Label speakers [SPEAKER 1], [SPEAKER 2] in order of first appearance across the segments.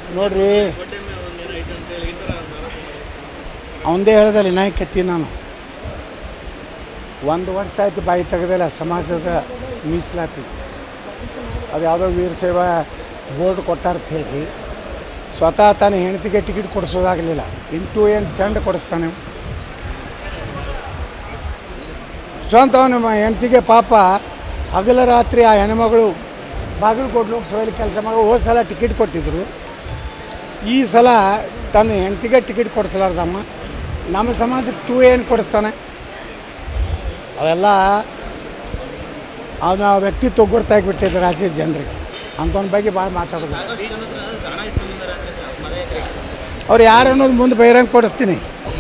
[SPEAKER 1] ನೋಡ್ರಿ ಅವಂದೇ ಹೇಳ್ದಲ್ಲ ವಿನಾಯಕತ್ತಿ ನಾನು 1 ವರ್ಷ ಆಯ್ತು ಬಾಯಿ ತೆಗೆದಿಲ್ಲ ಸಮಾಜದ ಮೀಸಲಾತಿ ಅದು ಯಾವುದೋ ವೀರ ಸೇವಾ ಬೋರ್ಡ್ ಕೊಟ್ಟಾರಂತ ಹೇಳಿ ಸ್ವತಃ ತಾನು ಹೆಂಡತಿಗೆ ಟಿಕೆಟ್ ಕೊಡಿಸೋದಾಗಲಿಲ್ಲ ಇಂಟು ಏನು ಚಂಡ ಕೊಡಿಸ್ತಾನೆ ಸ್ವಂತ ನಮ್ಮ ಹೆಂಡತಿಗೆ ಪಾಪ ಹಗಲ ರಾತ್ರಿ ಆ ಹೆಣ್ಮಗಳು ಬಾಗಲಕೋಟೆ ಲೋಕಸಭೆಯಲ್ಲಿ ಕೆಲಸ ಮಾಡೋ ಹೋದ ಸಲ ಟಿಕೆಟ್ ಕೊಟ್ಟಿದ್ರು ಈ ಸಲ ತನ್ನ ಹೆಂಡತಿಗೆ ಟಿಕೆಟ್ ಕೊಡಿಸಲಾರ್ದಮ್ಮ ನಮ್ಮ ಸಮಾಜಕ್ಕೆ 2 ಏನು ಕೊಡಿಸ್ತಾನೆ ಅವೆಲ್ಲ ಅವನ ವ್ಯಕ್ತಿತ್ವ ಗುರುತಾಗಿಬಿಟ್ಟಿದೆ ರಾಜ್ಯದ ಜನರಿಗೆ ಅಂಥವನ ಬಗ್ಗೆ ಭಾಳ ಮಾತಾಡೋದು ಅವ್ರು ಯಾರು ಅನ್ನೋದು ಮುಂದೆ ಬಹಿರಂಗ ಪಡಿಸ್ತೀನಿ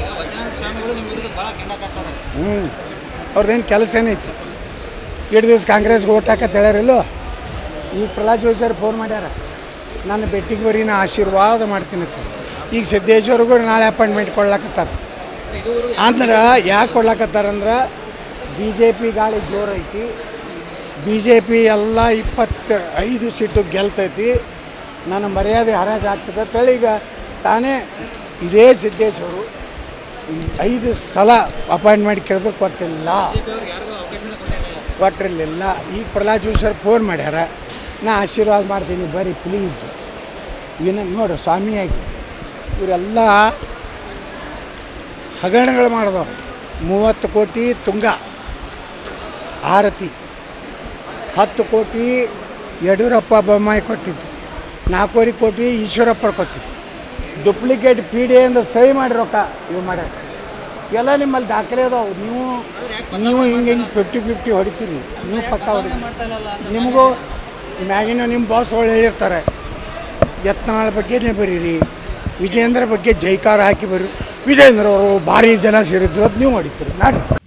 [SPEAKER 1] ಅವ್ರದ್ದೇನು ಕೆಲಸ ಏನೈತಿ 2 ದಿವಸ ಕಾಂಗ್ರೆಸ್ಗೆ ಓಟ್ ಹಾಕತ್ತೆ ಹೇಳ್ಯಾರಿಲ್ಲೋ ಈಗ ಪ್ರಹ್ಲಾದ್ ಜೋಶಿ ಅವ್ರು ಫೋನ್ ಮಾಡ್ಯಾರ ನನ್ನ ಭೇಟಿಗೆ ಬರೀ ನಾ ಆಶೀರ್ವಾದ ಮಾಡ್ತೀನಿ ಅಂತ ಈಗ ಸಿದ್ದೇಶ್ವರ್ಗೂ ನಾಳೆ ಅಪಾಯಿಂಟ್ಮೆಂಟ್ ಕೊಡ್ಲಾಕತ್ತಾರೆ ಅಂದ್ರೆ ಯಾಕೆ ಕೊಡ್ಲಾಕತ್ತಾರಂದ್ರೆ BJP ಗಾಳಿ ಜೋರೈತಿ BJP ಎಲ್ಲ 25 ಸೀಟು ಗೆಲ್ತೈತಿ ನನ್ನ ಮರ್ಯಾದೆ ಹರಾಜು ಆಗ್ತದೆ ಅಂತೇಳಿ ಈಗ ತಾನೇ ಇದೇ ಸಿದ್ದೇಶ್ವರು 5 ಸಲ ಅಪಾಯಿಂಟ್ಮೆಂಟ್ ಕೇಳಿದ್ರು ಕೊಟ್ಟಿರಲಿಲ್ಲ ಈಗ ಪ್ರಹ್ಲಾದ್ ಜೋಶಿ ಅವ್ರು ಫೋನ್ ಮಾಡ್ಯಾರ ನಾ ಆಶೀರ್ವಾದ ಮಾಡ್ತೀನಿ ಬರ್ರಿ ಪ್ಲೀಸ್ ನೋಡ್ರಿ ಸ್ವಾಮಿಯಾಗಿ ಇವರೆಲ್ಲ ಹಗರಣಗಳು ಮಾಡಿದವ್ರು 30 ಕೋಟಿ ತುಂಗ ಆರತಿ 10 ಕೋಟಿ ಯಡಿಯೂರಪ್ಪ ಬೊಮ್ಮಾಯಿ ಕೊಟ್ಟಿದ್ದು 4 ಕೋಟಿ ಈಶ್ವರಪ್ಪ ಕೊಟ್ಟಿದ್ದು ಡುಪ್ಲಿಕೇಟ್ PD ಅಂತ ಸಹಿ ಮಾಡಿ ರೊಕ್ಕ ಇವು ಮಾಡ್ಯಾರ ಎಲ್ಲ ನಿಮ್ಮಲ್ಲಿ ದಾಖಲೆ ಅದಾವೆ ನೀವು ಹಿಂಗೆ 50-50 ಹೊಡಿತೀರಿ ನೀವು ಪಕ್ಕ ಹೊಡಿತೀರಿ ನಿಮಗೂ ಮ್ಯಾಗಿನ ನಿಮ್ಮ ಬಾಸ್ಗಳು ಹೇಳಿರ್ತಾರೆ ಯತ್ನಾಳ ಬಗ್ಗೆನೇ ಬರೀರಿ ವಿಜೇಂದ್ರ ಬಗ್ಗೆ ಜೈಕಾರ ಹಾಕಿ ಬರ್ರಿ ವಿಜೇಂದ್ರ ಅವರು ಭಾರಿ ಜನ ಸೇರಿದ್ರು ಅದು ನೀವು ಹೊಡಿತೀರಿ ನಾಡಿ